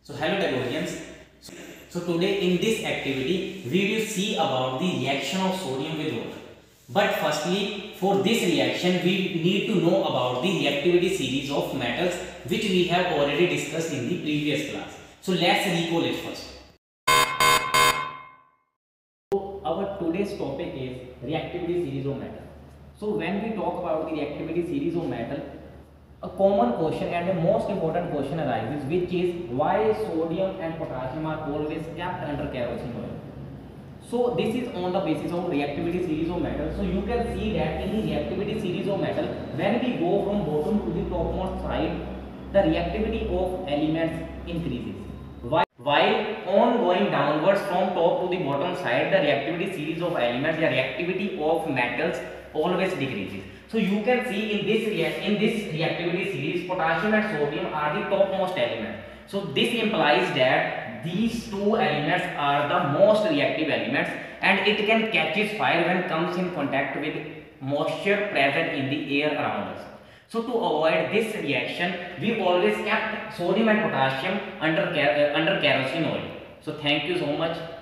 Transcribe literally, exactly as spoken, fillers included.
So hello Gregorians. So today in this activity we will see about the reaction of sodium with water. But firstly, for this reaction we need to know about the reactivity series of metals which we have already discussed in the previous class. So let's recall it first. So our today's topic is reactivity series of metal. So when we talk about the reactivity series of metal, a common question and the most important question arises, which is why sodium and potassium are always kept under kerosene oil. So this is on the basis of reactivity series of metal. So you can see that in the reactivity series of metal, when we go from bottom to the topmost side, the reactivity of elements increases. While on going downwards from top to the bottom side, the reactivity series of elements, the reactivity of metals always decreases. So you can see in this in this reactivity series, potassium and sodium are the topmost elements. So this implies that these two elements are the most reactive elements, and it can catches fire when comes in contact with moisture present in the air around us. So to avoid this reaction, we always kept sodium and potassium under, under kerosene oil. So thank you so much.